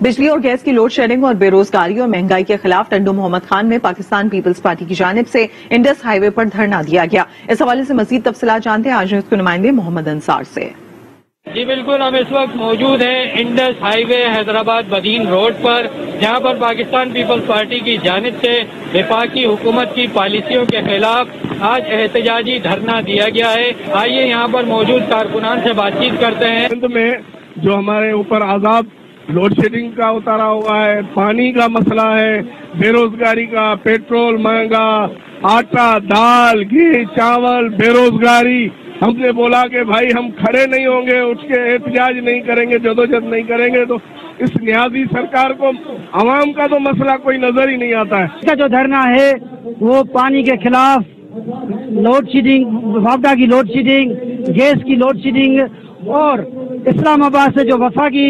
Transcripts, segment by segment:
بجلی اور گیس کی لوڈ شیڈنگ اور بے روزگاری اور مہنگائی کے خلاف ٹنڈو محمد خان میں پاکستان پیپلز پارٹی کی جانب سے انڈس ہائی وے پر دھرنا دیا گیا. اس حوالے سے مزید تفصیلات جانتے ہیں آج نیوز کے نمائندے محمد انصار سے. جی بالکل، ہم اس وقت موجود ہیں Indus highway Hyderabad Badin road پر، جہاں پر پاکستان پیپلز پارٹی کی جانب سے وفاقی حکومت کی پالیسیوں کے خلاف آج احتجاجی دھرنا دیا گیا ہے. آئیے یہاں پر موجود کارکنان سے بات چیت کرتے ہیں. میں جو ہمارے اوپر عذاب لوڈ شیڈنگ کا اتارا ہوا ہے، پانی کا مسئلہ ہے، بے روزگاری کا، پیٹرول مہنگا، آٹا دال گھی چاول، بے روزگاری. ہم نے بولا کہ بھائی ہم کھڑے نہیں ہوں گے، اٹھ کے احتجاج نہیں کریں گے، جدوجہد نہیں کریں گے. تو اس نیازی سرکار کو عوام کا تو مسئلہ کوئی نظر ہی نہیں آتا ہے. اس کا جو دھرنا ہے وہ پانی کے خلاف، لوڈ شیڈنگ، وابڈا کی لوڈ شیڈنگ، گیس کی لوڈ شیڈنگ اور اسلام آباد سے جو وفاقی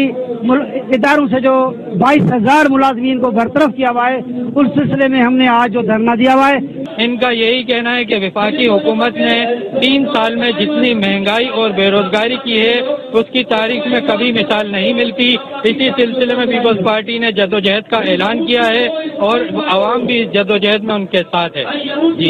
اداروں سے جو 22,000 ملازمین کو برطرف کیا ہوا ہے، اس سلسلے میں ہم نے آج جو دھرنا دیا ہوا ہے. ان کا یہی کہنا ہے کہ وفاقی حکومت نے 3 سال میں جتنی مہنگائی اور بے روزگاری کی ہے اس کی تاریخ میں کبھی مثال نہیں ملتی. اسی سلسلے میں پیپلز پارٹی نے جدوجہد کا اعلان کیا ہے اور عوام بھی جدوجہد میں ان کے ساتھ ہے. جی،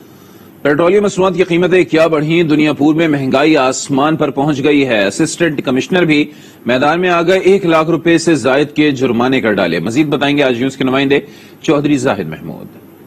پیٹرولیم مصنوعات کی قیمتیں کیا بڑھیں، دنیا پور میں مہنگائی آسمان پر پہنچ گئی ہے. اسسٹنٹ کمشنر بھی میدان میں آ گئے، 1 لاکھ روپے سے زائد کے جرمانے کر ڈالے. مزید بتائیں گے آج نیوز کے نمائندے چودھری زاہد محمود.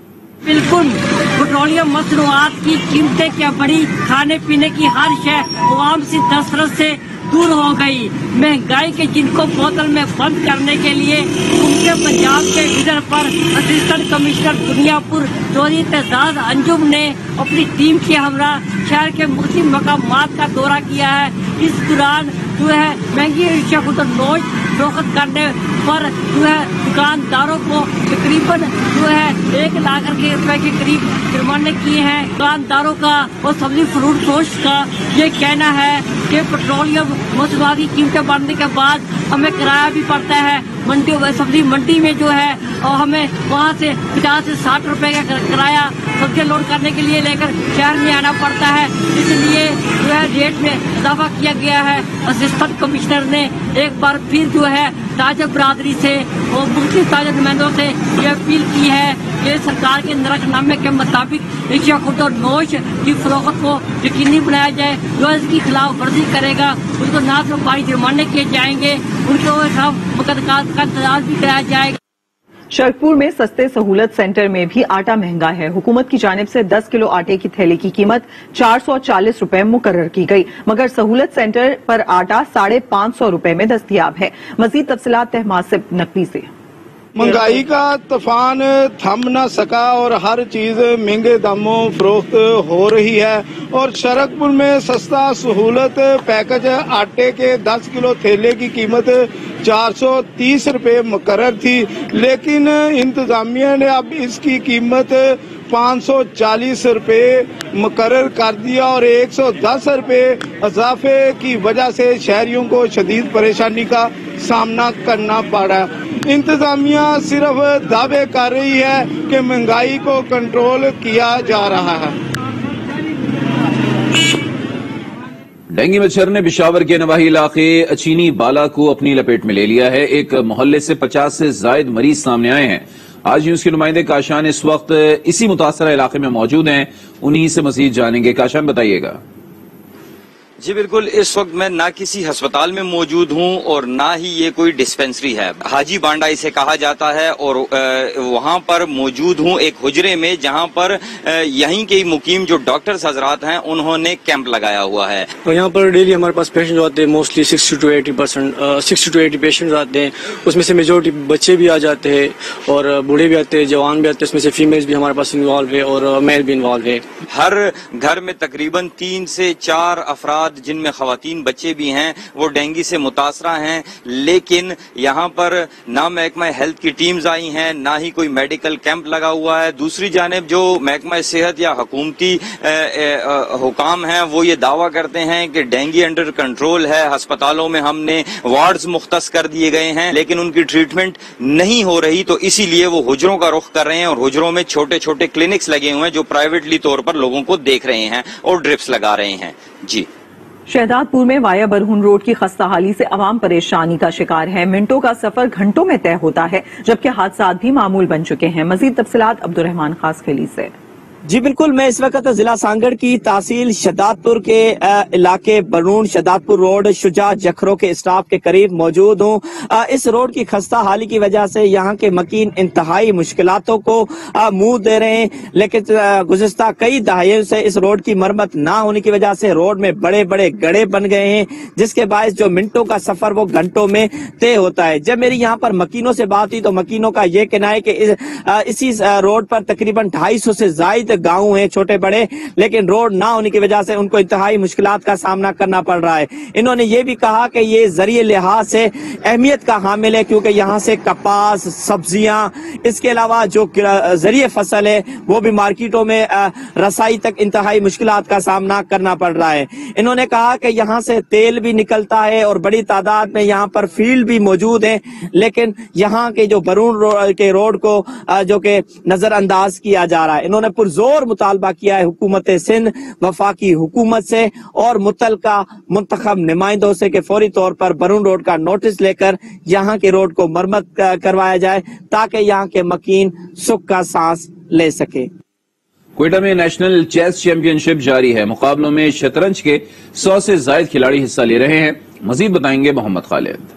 بالکل، پیٹرولیم مصنوعات کی قیمتیں کیا بڑھی، کھانے پینے کی ہر شے عوام سے دسترس سے دور ہو گئی. مہنگائی کے جن کو بوتل میں بند کرنے کے لیے ان کے پنجاب کے ڈنر پر اسسٹنٹ کمشنر دنیا پور چودھری اعتزاز انجم نے اپنی ٹیم کے ہمراہ شہر کے مختلف مقامات کا دورہ کیا ہے. اس دوران جو ہے مہنگی اشیاء کو نوش فروخت کرنے پر جو ہے دکانداروں کو تقریباً جو ہے 1 لاکھ روپے کے قریب جرمانے کیے ہیں. دکانداروں کا اور سبزی فروٹ فروش کا یہ کہنا ہے کہ پیٹرولیم مصنوعات کی قیمتیں بڑھنے کے بعد ہمیں کرایہ بھی پڑتا ہے. منڈی سبزی منڈی میں جو ہے اور ہمیں وہاں سے 50 سے 60 روپے کا کرایہ سبزیاں لوڈ کرنے کے لیے لے کر شہر میں آنا پڑتا ہے. اس لیے جو ہے ریٹ میں اضافہ کیا گیا ہے. اسسٹنٹ کمشنر نے ایک بار پھر جو ہے تاجر برادری سے اور مختلف تاجر نمائندوں سے یہ اپیل کی ہے کہ سرکار کے نرخ نامے کے مطابق اشیاء خرد و نوش کی فروخت کو یقینی بنایا جائے. جو اس کی خلاف ورزی کرے گا اس کو نہ صرف بھاری جرمانے کیے جائیں گے، ان کے خلاف مقدمات کا انتظار بھی کرایا جائے گا. شرکپور میں سستے سہولت سینٹر میں بھی آٹا مہنگا ہے. حکومت کی جانب سے 10 کلو آٹے کی تھیلی کی قیمت 440 روپے مقرر کی گئی، مگر سہولت سینٹر پر آٹا 550 روپے میں دستیاب ہے. مزید تفصیلات تہماسب نقوی سے. مہنگائی کا طوفان تھم نہ سکا اور ہر چیز مہنگے داموں فروخت ہو رہی ہے. اور شرکپور میں سستا سہولت پیکج آٹے کے 10 کلو تھیلے کی قیمت 430 روپے مقرر تھی، لیکن انتظامیہ نے اب اس کی قیمت 540 روپے مقرر کر دیا اور 110 روپے اضافے کی وجہ سے شہریوں کو شدید پریشانی کا سامنا کرنا پڑا. انتظامیہ صرف دعوے کر رہی ہے کہ مہنگائی کو کنٹرول کیا جا رہا ہے. ڈینگی مچھر نے پشاور کے نواحی علاقے اچینی بالا کو اپنی لپیٹ میں لے لیا ہے. ایک محلے سے 50 سے زائد مریض سامنے آئے ہیں. آج نیوز کے نمائندے کاشان اس وقت اسی متاثرہ علاقے میں موجود ہیں، انہی سے مزید جانیں گے. کاشان بتائیے گا. جی بالکل، اس وقت میں نہ کسی ہسپتال میں موجود ہوں اور نہ ہی یہ کوئی ڈسپینسری ہے. حاجی بانڈا اسے کہا جاتا ہے اور وہاں پر موجود ہوں ایک حجرے میں جہاں پر یہیں کے مقیم جو ڈاکٹرز حضرات ہیں انہوں نے کیمپ لگایا ہوا ہے. یہاں پر ڈیلی ہمارے پاس پیشنٹ آتے ہیں، موسٹلی 60 to 80 پیشنٹ آتے ہیں. اس میں سے میجورٹی بچے بھی آ جاتے ہیں اور بوڑھے بھی آتے ہیں، جوان بھی آتے ہیں. اس میں سے فیمیلز بھی ہمارے پاس انوالو ہے اور میل بھی انوالو ہے. ہر گھر میں تقریباً 3 سے 4 افراد جن میں خواتین بچے بھی ہیں وہ ڈینگی سے متاثرہ ہیں، لیکن یہاں پر نہ محکمہ ہیلتھ کی ٹیمز آئی ہیں نہ ہی کوئی میڈیکل کیمپ لگا ہوا ہے. دوسری جانب جو محکمہ صحت یا حکومتی حکام ہیں وہ یہ دعویٰ کرتے ہیں کہ ڈینگی انڈر کنٹرول ہے، ہسپتالوں میں ہم نے وارڈز مختص کر دیے گئے ہیں لیکن ان کی ٹریٹمنٹ نہیں ہو رہی، تو اسی لیے وہ حجروں کا رخ کر رہے ہیں اور حجروں میں چھوٹے چھوٹے کلینکس لگے ہوئے ہیں جو پرائیویٹلی طور پر لوگوں کو دیکھ رہے ہیں اور ڈرپس لگا رہے ہیں. جی شہداد پور میں وایا برہون روڈ کی خستہ حالی سے عوام پریشانی کا شکار ہے۔ منٹوں کا سفر گھنٹوں میں طے ہوتا ہے، جبکہ حادثات بھی معمول بن چکے ہیں۔ مزید تفصیلات عبدالرحمان خاص خیلی سے۔ جی بالکل، میں اس وقت ضلع سانگڑ کی تحصیل شہداد پور کے علاقے برون شہداد پور روڈ شجاع جکھرو کے اسٹاپ کے قریب موجود ہوں۔ اس روڈ کی خستہ حالی کی وجہ سے یہاں کے مکین انتہائی مشکلاتوں کو منہ دے رہے ہیں، لیکن گزشتہ کئی دہائیوں سے اس روڈ کی مرمت نہ ہونے کی وجہ سے روڈ میں بڑے بڑے گڑھے بن گئے ہیں، جس کے باعث جو منٹوں کا سفر وہ گھنٹوں میں طے ہوتا ہے۔ جب میری یہاں پر مکینوں سے بات ہوئی تو مکینوں کا یہ کہنا ہے کہ اسی روڈ پر تقریباً 250 سے زائد گاؤں ہیں چھوٹے بڑے، لیکن روڈ نہ ہونے کی وجہ سے ان کو انتہائی مشکلات کا سامنا کرنا پڑ رہا ہے۔ انہوں نے یہ بھی کہا کہ یہ ذریعے لحاظ سے اہمیت کا حامل ہے، کیونکہ یہاں سے کپاس، سبزیاں، اس کے علاوہ جو ذریعے فصل ہے وہ بھی مارکیٹوں میں رسائی تک انتہائی مشکلات کا سامنا کرنا پڑ رہا ہے۔ انہوں نے کہا کہ یہاں سے تیل بھی نکلتا ہے اور بڑی تعداد میں یہاں پر فیلڈ بھی موجود ہیں، لیکن یہاں کے جو برون کے روڈ کو جو کہ نظر انداز کیا جا رہا ہے۔ انہوں نے پرزور مطالبہ کیا ہے حکومت سندھ، وفاقی حکومت سے اور متعلقہ منتخب نمائندوں سے کہ فوری طور پر برون روڈ کا نوٹس لے کر یہاں کے روڈ کو مرمت کروایا جائے تاکہ یہاں کے مکین سکھ کا سانس لے سکے۔ کوئٹہ میں نیشنل چیس چیمپئن شپ جاری ہے۔ مقابلوں میں شطرنج کے 100 سے زائد کھلاڑی حصہ لے رہے ہیں۔ مزید بتائیں گے محمد خالد۔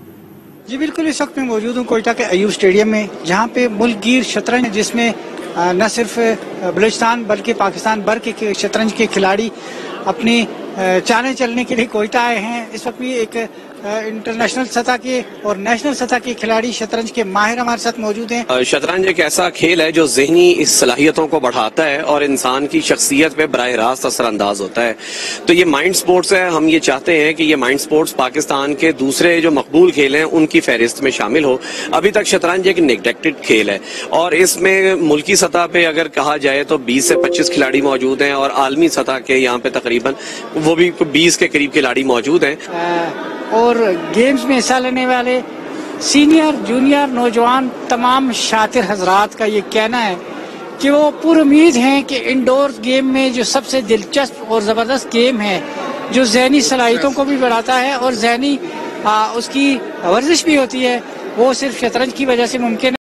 جی بالکل، اس وقت میں موجود ہوں کوئٹہ کے ایوب اسٹیڈیم میں، جہاں پہ ملک گیر شطرنج، جس میں نہ صرف بلوچستان بلکہ پاکستان بھر کے شطرنج کے کھلاڑی اپنی چانے چلنے کے لیے کوئٹہ آئے ہیں۔ اس وقت بھی ایک انٹرنیشنل سطح کے اور نیشنل سطح کے کھلاڑی شطرنج کے ماہر ہمارے ساتھ موجود ہیں۔ شطرنج ایک ایسا کھیل ہے جو ذہنی صلاحیتوں کو بڑھاتا ہے اور انسان کی شخصیت پہ براہ راست اثر انداز ہوتا ہے۔ تو یہ مائنڈ سپورٹس ہے۔ ہم یہ چاہتے ہیں کہ یہ مائنڈ سپورٹس پاکستان کے دوسرے جو مقبول کھیل ہیں ان کی فہرست میں شامل ہو۔ ابھی تک شطرنج ایک نیگلیکٹڈ کھیل ہے اور اس میں ملکی سطح پہ اگر کہا جائے تو 20 سے 25 کھلاڑی موجود ہیں اور عالمی سطح کے یہاں پہ تقریباً وہ بھی 20 کے قریب کھلاڑی موجود ہیں۔ اور گیمز میں حصہ لینے والے سینئر جونیئر نوجوان تمام شاطر حضرات کا یہ کہنا ہے کہ وہ پر امید ہیں کہ انڈور گیم میں جو سب سے دلچسپ اور زبردست گیم ہے، جو ذہنی صلاحیتوں کو بھی بڑھاتا ہے اور ذہنی اس کی ورزش بھی ہوتی ہے، وہ صرف شطرنج کی وجہ سے ممکن ہے۔